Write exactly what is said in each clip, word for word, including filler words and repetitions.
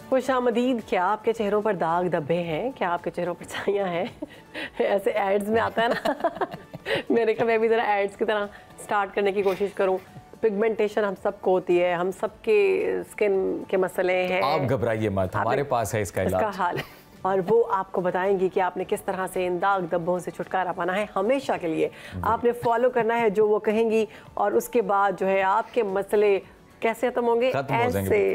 खुशामदीद। क्या आपके चेहरों पर दाग धब्बे हैं? क्या आपके चेहरों पर छाइयाँ हैं? ऐसे एड्स में आता है ना। मैंने कहा मैं भी ज़रा एड्स की तरह स्टार्ट करने की कोशिश करूँ। पिगमेंटेशन हम सबको होती है, हम सबके स्किन के मसले हैं। आप घबराइए मत, हमारे पास है इसका इलाज। इसका हाल है और वो आपको बताएंगी कि आपने किस तरह से इन दाग धब्बों से छुटकारा पाना है हमेशा के लिए। आपने फॉलो करना है जो वो कहेंगी और उसके बाद जो है आपके मसले कैसे खत्म होंगे? ऐसे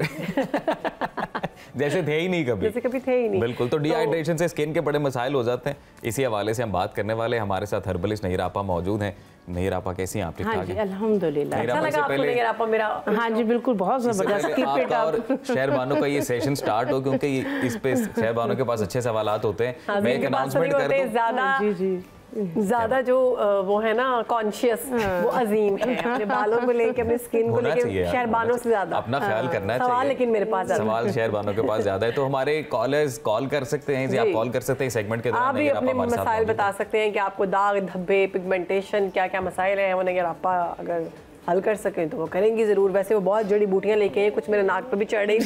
जैसे थे ही नहीं कभी, जैसे कभी थे ही नहीं। बिल्कुल। तो डिहाइड्रेशन से स्किन के बड़े मसाइल हो जाते हैं, इसी हवाले से हम बात करने वाले। हमारे साथ हर्बलिस्ट नहीर आपा मौजूद हैं। नहीर आपा कैसी हैं आप? ठीक ठाक हैं? अल्हम्दुलिल्लाह। अच्छा लगा आपको नहीर आपा मेरा? हाँ जी बिल्कुल, बहुत जबरदस्त। आपका और शहर बानो का ये सेशन स्टार्ट हो, क्योंकि इस पे शहर बानो के पास अच्छे सवालात होते हैं। मैं एक अनाउंसमेंट कर दूं, ज्यादा जी जी ज्यादा जो वो है ना कॉन्शियस, वो अजीम है अपने बालों को लेके, अपनी स्किन को लेके, शहरबानों से ज्यादा अपना ख्याल करना चाहिए। सवाल लेकिन मेरे पास सवाल शहरबानों के पास ज्यादा है, तो हमारे कॉलर्स कॉल कर सकते हैं। आप कॉल कर सकते हैं सेगमेंट के दौरान। आप भी अपने मसाइल बता सकते हैं कि आपको दाग धब्बे, पिगमेंटेशन, क्या क्या मसाइल हैं। वो नहीर आपा अगर हल कर सकें तो वो करेंगी ज़रूर। वैसे वो बहुत जड़ी बूटियाँ लेके हैं, कुछ मेरे नाक पे भी चढ़ रही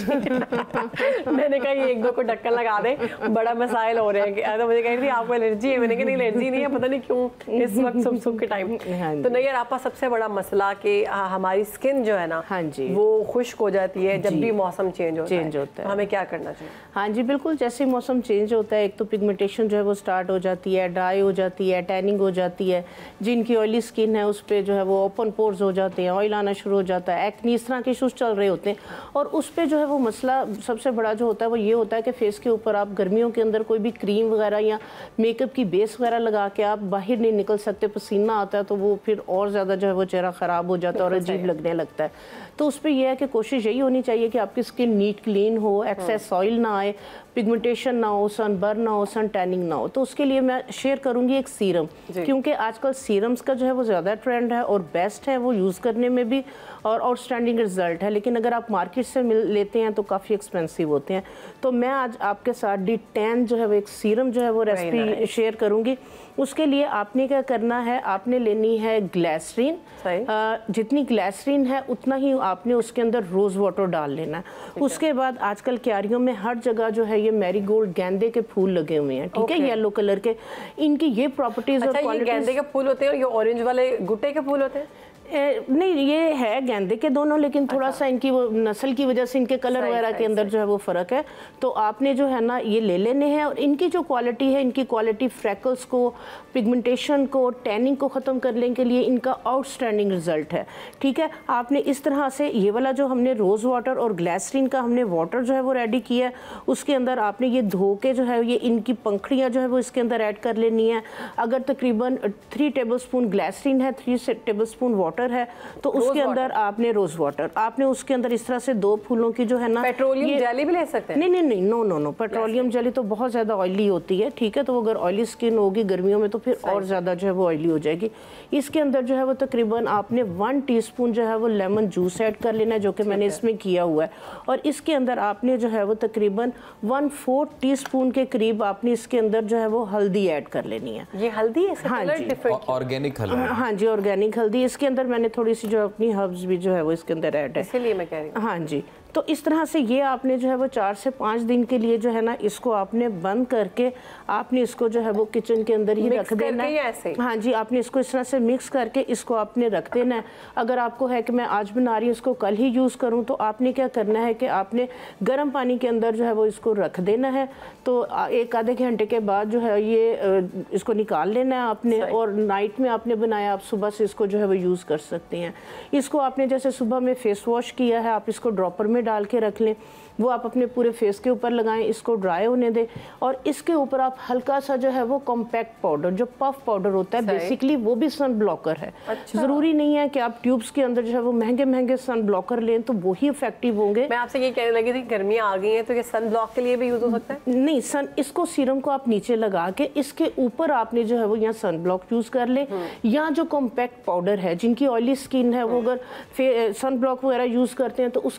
थी। मैंने कहा ये एक दो को ढक्कन लगा दे, बड़ा मसाइल हो रहे हैं। तो मुझे कह रही थी आपको एलर्जी है। मैंने कहा नहीं एलर्जी नहीं है, पता नहीं क्यों इस वक्त सुबह सुबह के टाइम। तो नहीर आपा सबसे बड़ा मसला कि हमारी स्किन जो है ना, हाँ जी, वो खुश्क हो जाती है जब भी मौसम चेंज होता चेंज होता है। हमें क्या करना चाहिए? हाँ जी बिल्कुल, जैसे मौसम चेंज होता है, एक तो पिगमेंटेशन जो है वो स्टार्ट हो जाती है, ड्राई हो जाती है, टैनिंग हो जाती है। जिनकी ऑयली स्किन है उस पर जो है वो ओपन पोर्स हो जाते हैं, ऑयल आना हो जाता है, एक्ने, इस तरह के इशूज चल रहे होते हैं। और उस पे जो है वो मसला सबसे बड़ा जो होता है वो ये होता है कि फेस के ऊपर आप गर्मियों के अंदर कोई भी क्रीम वगैरह या मेकअप की बेस वगैरह लगा के आप बाहर नहीं निकल सकते, पसीना आता है तो वो फिर और ज़्यादा जो है वो चेहरा ख़राब हो जाता है और अजीब लगने लगता है। तो उस पर यह है कि कोशिश यही होनी चाहिए कि आपकी स्किन नीट क्लीन हो, एक्सेस ऑयल ना आए, पिगमेंटेशन ना हो, सन बर्न ना हो, सन टैनिंग ना हो। तो उसके लिए मैं शेयर करूंगी एक सीरम, क्योंकि आजकल सीरम्स का जो है वो ज़्यादा ट्रेंड है और बेस्ट है, वो यूज़ करने में भी और आउटस्टैंडिंग रिजल्ट है। लेकिन अगर आप मार्केट से मिल लेते हैं तो काफ़ी एक्सपेंसिव होते हैं। तो मैं आज आपके साथ डी टेन जो है वो एक सीरम जो है वो रेसिपी शेयर करूंगी। उसके लिए आपने क्या करना है, आपने लेनी है ग्लिसरीन। जितनी ग्लिसरीन है उतना ही आपने उसके अंदर रोज़ वाटर डाल लेना है। उसके बाद आजकल क्यारियों में हर जगह जो है ये मैरीगोल्ड गेंदे के फूल लगे हुए हैं, ठीक है, येलो कलर के। इनकी ये प्रॉपर्टीज और क्वालिटीज। गेंदे के फूल होते हैं और ये ऑरेंज वाले गुट्टे के फूल होते हैं? ए, नहीं, ये है गेंदे के दोनों, लेकिन थोड़ा अच्छा। सा इनकी वो नस्ल की वजह से इनके कलर वगैरह के अंदर जो है वो फ़र्क है। तो आपने जो है ना ये ले लेने हैं और इनकी जो क्वालिटी है, इनकी क्वालिटी फ्रैकल्स को, पिगमेंटेशन को, टैनिंग को ख़त्म करने के लिए इनका आउटस्टैंडिंग रिजल्ट है, ठीक है। आपने इस तरह से ये वाला जो हमने रोज़ वाटर और ग्लिसरीन का हमने वाटर जो है वो रेडी किया है, उसके अंदर आपने ये धो के जो है ये इनकी पंखड़ियाँ जो है वो इसके अंदर ऐड कर लेनी है। अगर तकरीबन थ्री टेबल स्पून ग्लिसरीन है, थ्री टेबल स्पून वाटर है, तो उसके अंदर आपने रोज वाटर, आपने उसके अंदर इस तरह से दो फूलों की जो है ना, पेट्रोलियम जेली भी ले सकते हैं? नहीं नहीं नहीं, no no no, petroleum jelly तो बहुत ज्यादा ऑयली होती है, ठीक है। तो अगर ऑयली स्किन होगी गर्मियों में तो फिर और ज्यादा जो है वो ऑयली हो जाएगी। इसके अंदर जो है वो तकरीबन आपने वन टीस्पून जो है वो लेमन जूस ऐड कर लेना है, जो कि मैंने इसमें किया हुआ है। और इसके अंदर आपने जो है वो तकरीबन वन फोर्थ टी स्पून के करीब आपने इसके अंदर जो है वो हल्दी ऐड कर लेनी है। ये हल्दी है? हाँ जी, ऑर्गेनिक हल्दी। हाँ जी, ऑर्गेनिक हल्दी। इसके अंदर मैंने थोड़ी सी जो अपनी हर्ब्स भी जो है वो इसके अंदर ऐड है, इसलिए मैं कह रही हूँ। हाँ जी। तो इस तरह से ये आपने जो है वो चार से पाँच दिन के लिए जो है ना इसको आपने बंद करके आपने इसको जो है वो किचन के अंदर ही रख देना है। हाँ जी, आपने इसको इस तरह से मिक्स करके इसको आपने रख देना है। अगर आपको है कि मैं आज बना रही हूँ इसको कल ही यूज़ करूँ, तो आपने क्या करना है कि आपने गर्म पानी के अंदर जो है वो इसको रख देना है। तो एक आधे घंटे के बाद जो है ये इसको निकाल लेना है आपने, और नाइट में आपने बनाया, आप सुबह से इसको जो है वो यूज़ कर सकते हैं। इसको आपने जैसे सुबह में फेस वॉश किया है, आप इसको ड्रॉपर में डाल के रख लें, वो आप अपने पूरे फेस के ऊपर लगाएं, इसको ड्राई होने दें। और इसके ऊपर आप हल्का सा जो है वो कॉम्पैक्ट पाउडर, जो पफ पाउडर होता है बेसिकली, वो भी सन ब्लॉकर है। अच्छा। ज़रूरी नहीं है कि आप ट्यूब्स के अंदर जो है वो महंगे महंगे सन ब्लॉकर लें तो वो ही इफेक्टिव होंगे। मैं आपसे ये कहने लगी थी गर्मियाँ आ गई हैं तो ये सन ब्लॉक के लिए भी यूज़ हो सकता है? नहीं, सन इसको सीरम को आप नीचे लगा के इसके ऊपर आपने जो है वो यहाँ सन ब्लॉक यूज़ कर लें, या जो कॉम्पैक्ट पाउडर है, जिनकी ऑयली स्किन है वो अगर सन ब्लॉक वगैरह यूज़ करते हैं तो उसके साथ भी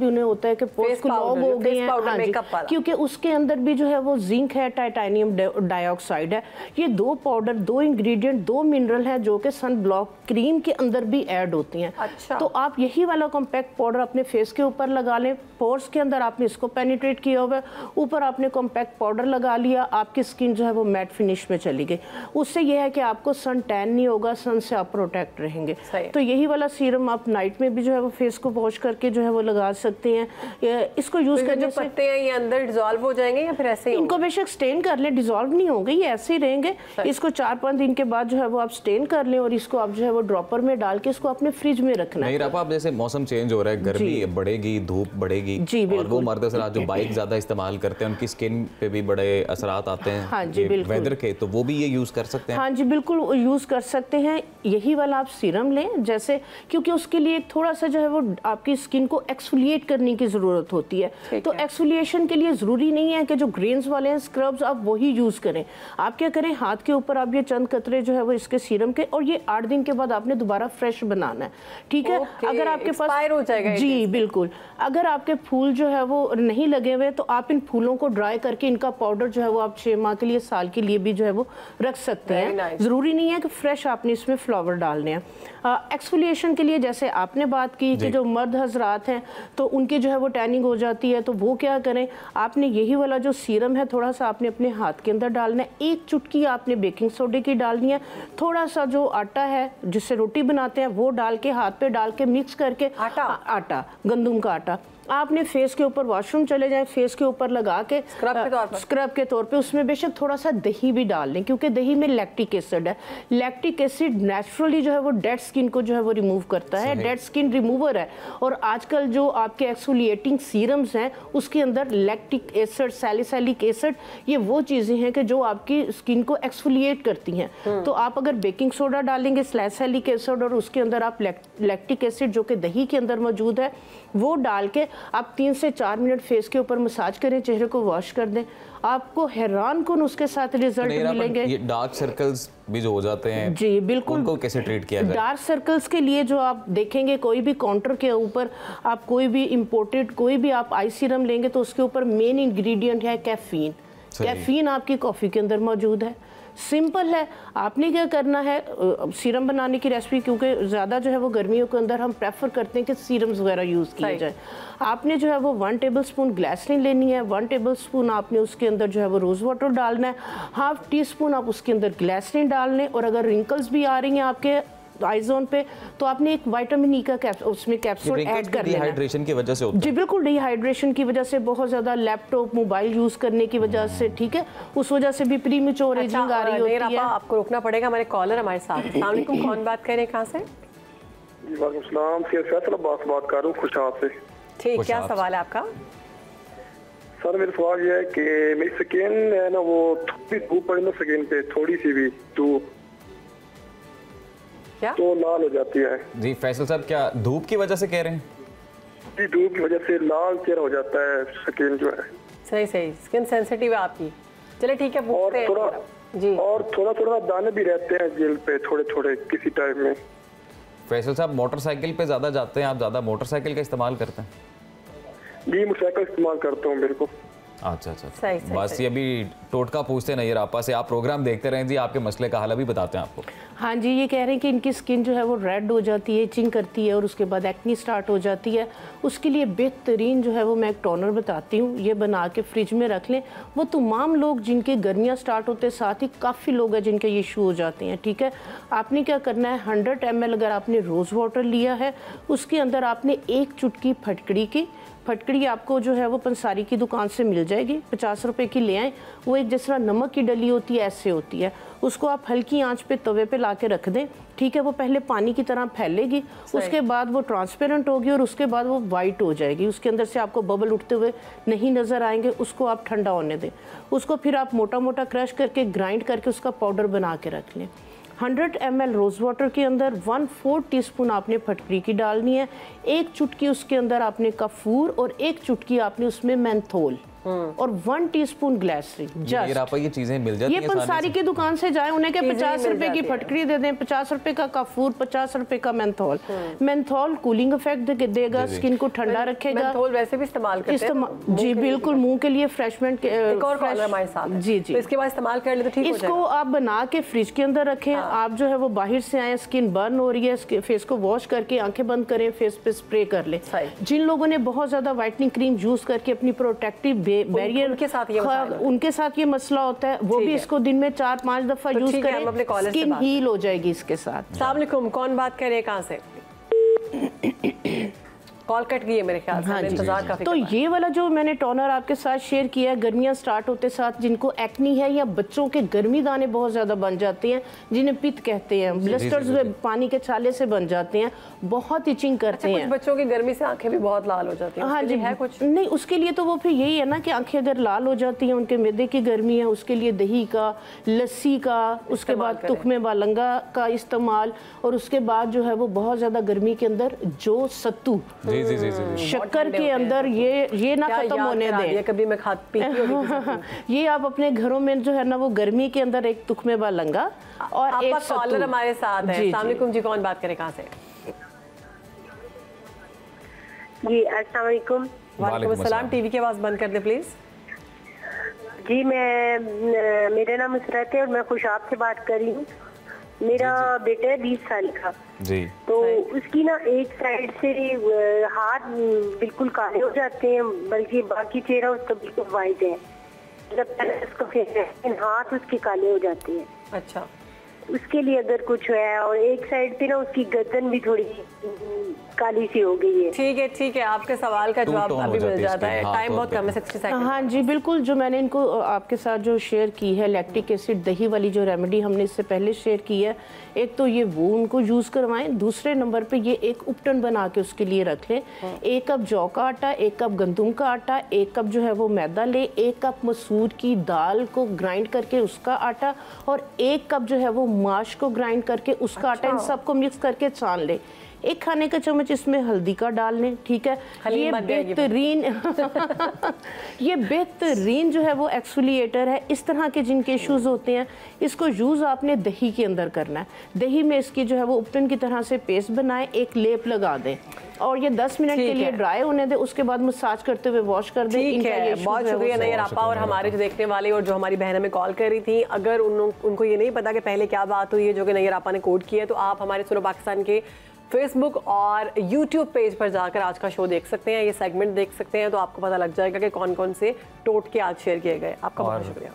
उन्हें होता है कि पोर्स क्लॉग हो गए हैं, हाँ जी, क्योंकि उसके अंदर भी जो है वो जिंक है, टाइटेनियम डाइऑक्साइड है। ये दो पाउडर, दो इंग्रेडिएंट, दो मिनरल है जो कि सन ब्लॉक क्रीम के अंदर भी ऐड होती हैं। अच्छा। तो आप यही वाला कॉम्पैक्ट पाउडर अपने फेस के ऊपर लगा लें, पोर्स के अंदर आपने इसको पेनिट्रेट किया हुआ है, ऊपर आपने कॉम्पैक्ट पाउडर लगा लिया, आपकी स्किन जो है वो मैट फिनिश में चली गई। उससे यह है कि आपको सन टैन नहीं होगा, सन से आप प्रोटेक्ट रहेंगे। तो यही वाला सीरम आप नाइट में भी जो है वो फेस को वॉश करके जो है वो लगा सकते हैं। इसको यूज तो करने से पत्ते हैं ये अंदर डिसॉल्व हो जाएंगे या फिर ऐसे ही? इनको बेशक स्टेन कर लें, डिसॉल्व नहीं होंगे, ये ऐसे ही रहेंगे। इसको चार पाँच दिन के बाद जो है वो आप स्टेन कर लें और इसको आप जो है वो ड्रॉपर में डाल के इसको अपने फ्रिज में रखना है। नहीं रहा, आप जैसे मौसम चेंज हो रहा है, गर्मी बढ़ेगी, धूप बढ़ेगी, जी, और वो मर्द हज़रात जो बाइक ज्यादा इस्तेमाल करते हैं उनकी स्किन पे भी बड़े असरात आते हैं, हाँ जी, बिल्कुल, वेदर के, तो वो भी ये यूज कर सकते हैं। हाँ जी बिल्कुल यूज कर सकते हैं। यही वाला आप सीरम लें जैसे, क्योंकि उसके लिए थोड़ा सा जो है वो आपकी स्किन को एक्सफोलिएट करने की जरूरत होती है। तो एक्सफोलिएशन के लिए जरूरी नहीं है कि जो ग्रेन्स वाले हैं स्क्रब्स आप वही यूज करें। आप क्या करें, हाथ के ऊपर आप ये चंद कतरे जो है वो इसके सीरम के, और ये आठ दिन के बाद आपने दोबारा फ्रेश बनाना है, ठीक है। अगर आपके पास हो जाएगा, जी बिल्कुल, अगर आपके फूल जो है वो नहीं लगे हुए तो आप इन फूलों को ड्राई करके इनका पाउडर जो है वो आप छह माह के लिए, साल के लिए भी जो है वो रख सकते हैं। जरूरी नहीं है कि फ्रेश आपने इसमें फ्लावर डालने हैं। एक्सफोलिएशन के लिए जैसे आपने बात की कि जो मर्द हजरात हैं तो उनकी जो है वो टैनिंग हो जाती है, तो वो क्या करें, आपने यही वाला जो सीरम है थोड़ा सा आपने अपने हाथ के अंदर डालना है, एक चुटकी आपने बेकिंग सोडे की डालनी है, थोड़ा सा जो आटा है जिससे रोटी बनाते हैं वो डाल के, हाथ पे डाल के मिक्स करके, आटा आटा गंदम का आटा आपने फेस के ऊपर, वॉशरूम चले जाएं, फेस के ऊपर लगा के स्क्रब के तौर पर, स्क्रब के तौर पे उसमें बेशक थोड़ा सा दही भी डाल लें, क्योंकि दही में लैक्टिक एसिड है। लैक्टिक एसिड नेचुरली जो है वो डेड स्किन को जो है वो रिमूव करता है, डेड स्किन रिमूवर है। और आजकल जो आपके एक्सफोलिएटिंग सीरम्स हैं उसके अंदर लैक्टिक एसिड, सैलिसिलिक एसिड, ये वो चीज़ें हैं कि जो आपकी स्किन को एक्सफोलिएट करती हैं। तो आप अगर बेकिंग सोडा डालेंगे, सैलिसिलिक एसिड, और उसके अंदर आप लैक्टिक एसिड जो कि दही के अंदर मौजूद है वो डाल के आप तीन से चार मिनट फेस के ऊपर मसाज करें, चेहरे को वॉश कर दें, आपको हैरान कन उसके साथ रिजल्ट मिलेंगे। ये डार्क सर्कल्स भी जो हो जाते हैं, जी बिल्कुल, उनको कैसे ट्रीट किया जाए? डार्क सर्कल्स के लिए जो आप देखेंगे, कोई भी काउंटर के ऊपर आप कोई भी इंपोर्टेड कोई भी आप आई सीरम लेंगे तो उसके ऊपर मेन इंग्रेडिएंट है कैफीन। कैफीन आपकी कॉफ़ी के अंदर मौजूद है। सिंपल है, आपने क्या करना है, सीरम बनाने की रेसिपी, क्योंकि ज़्यादा जो है वो गर्मियों के अंदर हम प्रेफर करते हैं कि सीरम्स वगैरह यूज़ किए जाए। आपने जो है वो वन टेबल स्पून ग्लिसरीन लेनी है, वन टेबल स्पून आपने उसके अंदर जो है वो रोज़ वाटर डालना है, हाफ टी स्पून आप उसके अंदर ग्लिसरीन डाल लें। और अगर रिंकल्स भी आ रही हैं आपके आई जोन पे तो आपने एक विटामिन ई का कैप्स उसमें कैप्सूल ऐड कर लेना। डिहाइड्रेशन की वजह से होता है? जी बिल्कुल, डिहाइड्रेशन की वजह से, बहुत ज़्यादा लैपटॉप मोबाइल यूज़ करने की वजह से, ठीक है, उस वजह से भी प्रीमेच्योर एजिंग आ रही होती है। आपको रोकना पड़ेगा, हमारे कॉलर हमारे साथ। अस्सलाम वालेकुम, कौन बात कर रहे हैं, कहाँ से? जी वालेकुम सलाम, फैसल अब्बास बात कर रहा हूँ खुशाब से। ठीक, क्या सवाल है आपका? सर मेरा सवाल ये है कि मेरी स्किन है ना, वो थोड़ी धूप पड़ी ना स्किन पे, थोड़ी सी भी धूप क्या? तो लाल हो जाती है। जी फैसल साहब, क्या धूप की वजह से कह रहे हैं? जी धूप की वजह से लाल चेहरा हो जाता है, स्किन जो है। सही सही, स्किन सेंसिटिव है आपकी। चले ठीक है, और थोड़ा जी, और थोड़ा थोड़ा दाने भी रहते हैं जेल पे, थोड़े थोड़े किसी टाइम में। फैसल साहब, मोटरसाइकिल पे ज़्यादा जाते हैं आप, ज़्यादा मोटरसाइकिल का इस्तेमाल करते हैं? जी मोटरसाइकिल इस्तेमाल करता हूँ बिल्कुल। अच्छा अच्छा, सही, सही, बस सही। ये अभी टोटका पूछते नहीं आपा से, आप प्रोग्राम देखते रहें जी, आपके मसले का हल अभी बताते हैं आपको। हाँ जी, ये कह रहे हैं कि इनकी स्किन जो है वो रेड हो जाती है, इचिंग करती है और उसके बाद एक्नी स्टार्ट हो जाती है। उसके लिए बेहतरीन जो है वो मैं एक टोनर बताती हूँ, ये बना के फ्रिज में रख लें। वो तमाम लोग जिनके गर्मियाँ स्टार्ट होते हैं, साथ ही काफ़ी लोग हैं जिनके ये इशू हो जाते हैं, ठीक है। आपने क्या करना है, हंड्रेड एम एल अगर आपने रोज़ वाटर लिया है, उसके अंदर आपने एक चुटकी फटकड़ी की, फटकड़ी आपको जो है वो पंसारी की दुकान से मिल जाएगी, पचास रुपए की ले आएँ। वो एक जिस तरह नमक की डली होती है ऐसे होती है, उसको आप हल्की आंच पे तवे पे ला के रख दें, ठीक है। वो पहले पानी की तरह फैलेगी, उसके बाद वो ट्रांसपेरेंट होगी और उसके बाद वो वाइट हो जाएगी, उसके अंदर से आपको बबल उठते हुए नहीं नज़र आएंगे। उसको आप ठंडा होने दें, उसको फिर आप मोटा मोटा क्रश करके ग्राइंड करके उसका पाउडर बना के रख लें। Hundred M L rose water के अंदर वन फोर टी स्पून आपने फटकरी की डालनी है, एक चुटकी उसके अंदर आपने कफूर और एक चुटकी आपने उसमें मेंथोल, और वन टीस्पून ग्लिसरीन जस्ट। आप ये चीजें मिल जाती ये हैं पंसारी की दुकान से जाए, उन्हें के पचास रुपए की फटकड़ी दे दें, पचास रुपए का काफूर, पचास रुपए का मेंथोल। मेंथोल कूलिंग इफेक्ट देगा, स्किन को ठंडा रखेगा। मेंथोल वैसे भी इस्तेमाल करते हैं जी बिल्कुल, मुंह के लिए फ्रेशमेंट एक और कॉलर हमारे साथ है। जी जी, तो इसके बाद इस्तेमाल कर ले तो ठीक हो जाएगा। इसको आप बना के फ्रिज के अंदर रखें। आप जो है वो बाहर से आए, स्किन बर्न हो रही है, फेस को वॉश करके आंखें बंद करें, फेस पे स्प्रे कर ले। जिन लोगों ने बहुत ज्यादा व्हाइटनिंग क्रीम यूज करके अपनी प्रोटेक्टिव बैरियर, उनके साथ ये उनके साथ ये मसला होता है, वो भी इसको दिन में चार पांच दफा यूज करें, स्किन हील हो जाएगी इसके साथ। अस्सलाम वालेकुम, कौन बात कर रहे हैं, कहाँ से? कॉल कट गई है मेरे ख्याल से। हाँ जी, इंतजार काफी तो ये वाला जो मैंने टोनर आपके साथ शेयर किया है, गर्मियां स्टार्ट होते साथ जिनको एक्नी है या बच्चों के गर्मी दाने बहुत ज्यादा बन जाते हैं, जिन्हें पित्त कहते हैं, ब्लिस्टर्स पानी के छाले से बन जाते हैं, बहुत इचिंग करते अच्छा, हैं। कुछ बच्चों की गर्मी से आंखें भी बहुत लाल हो जाती हैं। हाँ जी, है कुछ नहीं, उसके लिए तो वो फिर यही है ना कि आंखें अगर लाल हो जाती हैं, उनके मैदे की गर्मी है, उसके लिए दही का, लस्सी का, उसके बाद तुख्मे बालंगा का इस्तेमाल, और उसके बाद जो है वो बहुत ज्यादा गर्मी के अंदर जो सत्तू जी जी जी जी शक्कर के अंदर ये ये ना खत्म होने दें। कभी मैं खा पीती होती ये आप अपने घरों में जो है ना वो गर्मी के अंदर एक तुख्मे बालंगा और एक सत्तू। कॉलर हमारे साथ है। जी, अस्सलाम वालेकुम जी, कौन बात करे, कहाँ से? जी अस्सलाम वालेकुम। वालेकुम अस्सलाम। टीवी की आवाज बंद कर दे प्लीज। जी मैं, मेरा नाम नुसरत है और मैं खुशाब से बात कर रही हूँ। मेरा बेटा है बीस साल का जी, तो उसकी ना एक साइड से हाथ बिल्कुल काले हो जाते हैं, बल्कि बाकी चेहरा उसका बिल्कुल वाइट है, मतलब उसका फेस, हाथ उसके काले हो जाते हैं। अच्छा, उसके लिए अगर कुछ है, और एक साइड पे ना उसकी गर्दन भी थोड़ी काली सी हो गई है। ठीक है ठीक है, आपके सवाल का जवाब अभी मिल जाता है, टाइम बहुत कम है, साठ सेकंड। हाँ जी बिल्कुल, जो मैंने इनको आपके साथ जो शेयर की है लैक्टिक एसिड दही वाली जो रेमेडी हमने इससे पहले शेयर की है, एक तो ये वो उनको यूज़ करवाएं, दूसरे नंबर पे ये एक उपटन बना के उसके लिए रख लें। एक कप जौ का आटा, एक कप गंदम का आटा, एक कप जो है वो मैदा ले, एक कप मसूर की दाल को ग्राइंड करके उसका आटा, और एक कप जो है वो माश को ग्राइंड करके उसका आटा, इन सबको मिक्स करके छान ले। एक खाने का चम्मच इसमें हल्दी का डाल लें, ठीक है। ये बेहतरीन ये बेहतरीन जो है वो एक्सफोलिएटर है। इस तरह के जिनके इश्यूज होते हैं, इसको यूज़ आपने दही के अंदर करना है। दही में इसकी जो है वो उपटन की तरह से पेस्ट बनाएं, एक लेप लगा दें और ये दस मिनट के लिए ड्राई होने दें, उसके बाद मसाज करते हुए वॉश कर दें। ठीक है, बहुत शुक्रिया नैयर आपा। और हमारे जो देखने वाले और जो हमारी बहन हमें कॉल कर रही थी, अगर उन, उनको ये नहीं पता कि पहले क्या बात हुई है जो कि नैयर आपा ने कोड किया है, तो आप हमारे सुनो पाकिस्तान के फेसबुक और यूट्यूब पेज पर जाकर आज का शो देख सकते हैं, ये सेगमेंट देख सकते हैं, तो आपको पता लग जाएगा कि कौन कौन से टोटके आज शेयर किए गए। आपका बहुत शुक्रिया।